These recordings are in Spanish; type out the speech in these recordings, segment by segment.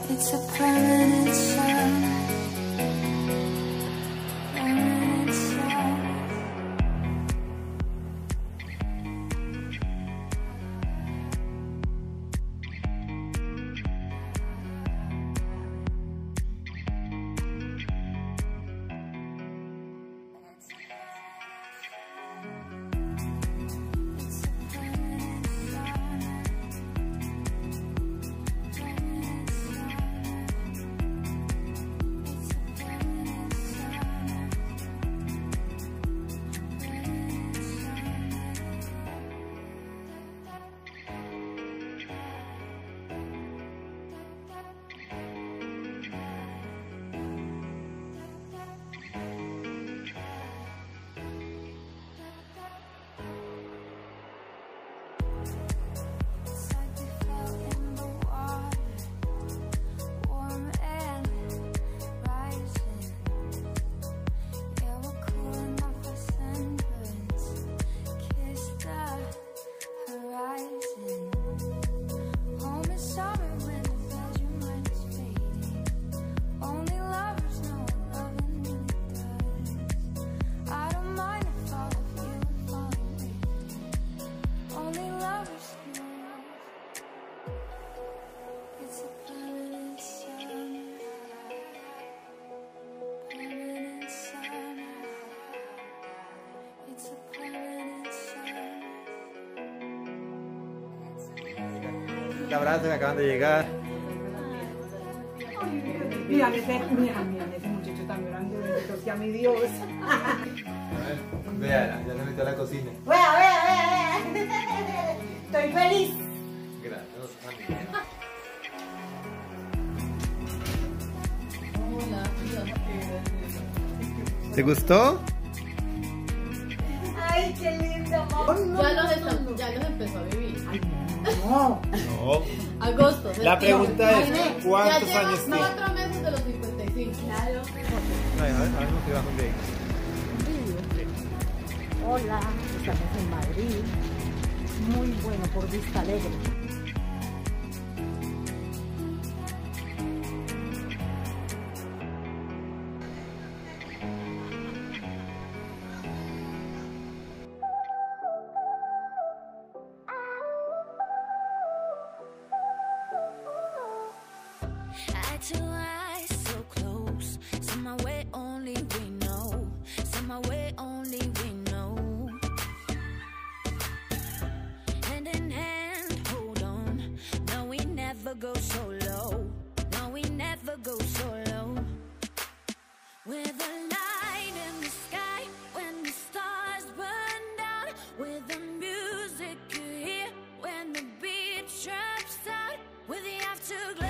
It's a permanent sound. Un abrazo que acaban de llegar. Mira, ese muchacho tan grande, que a mi Dios. Vea, ya se metió a la cocina. Vea. Estoy feliz. Gracias, ¿te gustó? Ay, qué lindo, amor. Ya los empezó a vivir. Ay, no. No. Agosto. La pregunta es, ¿cuántos ya años tiene? 4 meses de los 55. Claro. A ver si va con bien. Hola, estamos en Madrid. Muy bueno por Vista Alegre. Eye to eye, so close. Some way only we know. Some way only we know. Hand in hand, hold on. No, we never go so low. No, we never go so low. With a light in the sky, when the stars burn down. With the music you hear, when the beat drops out. With the afterglow.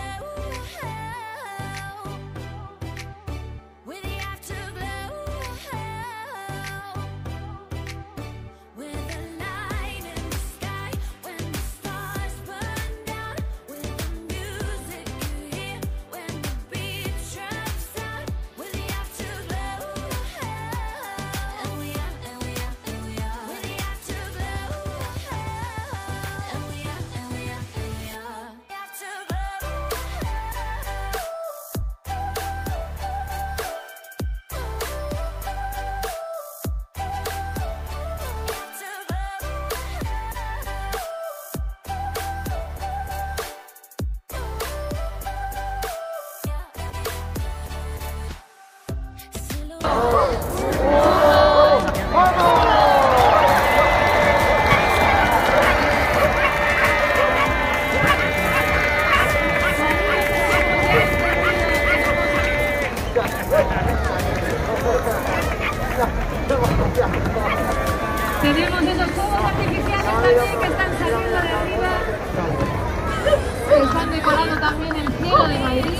Tenemos esos fuegos artificiales también que están saliendo de arriba, que están decorando también el cielo de Madrid.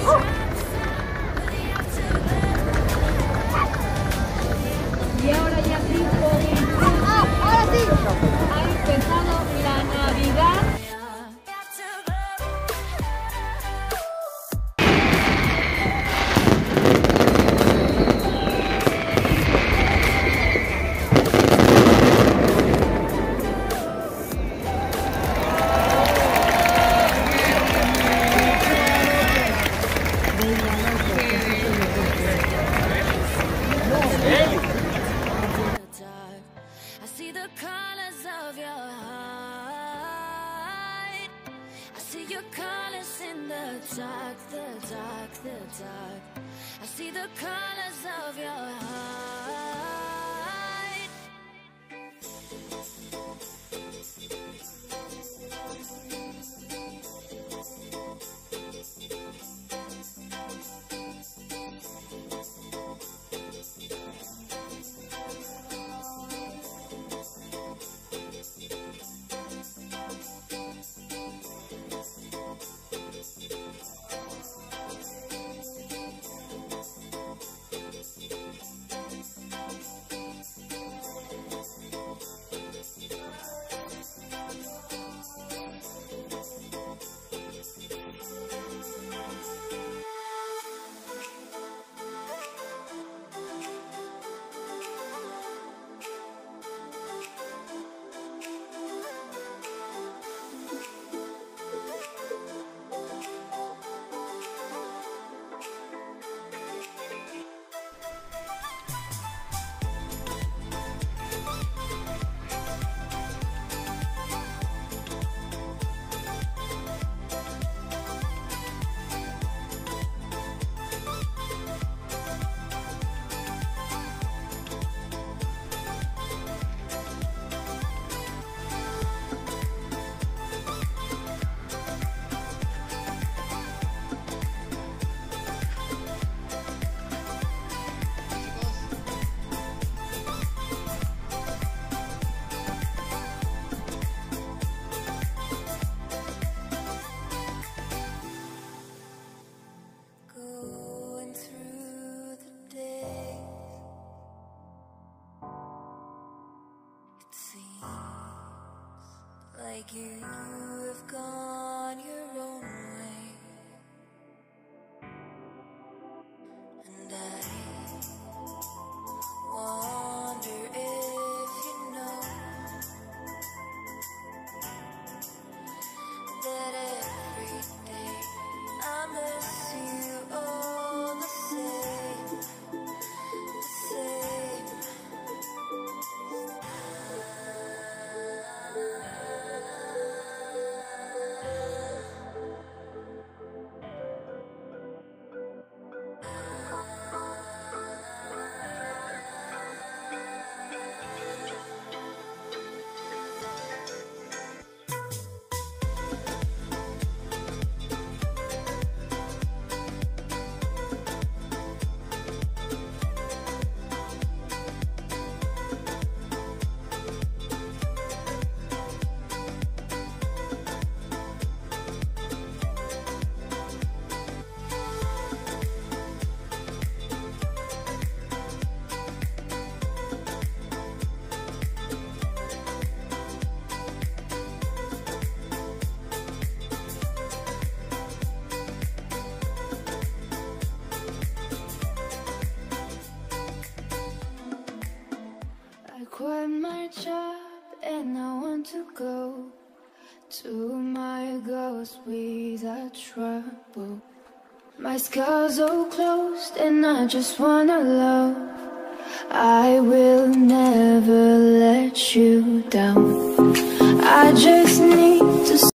Y ahora ya sí, ahora sí, ha empezado la Navidad. colors in the dark, the dark, the dark. I see the colors of your heart. Like you have gone your own way, and I wonder if you know that every day I miss you all the same, the same. Quit my job and I want to go to my ghost without trouble. My scars all closed and I just wanna love. I will never let you down. I just need to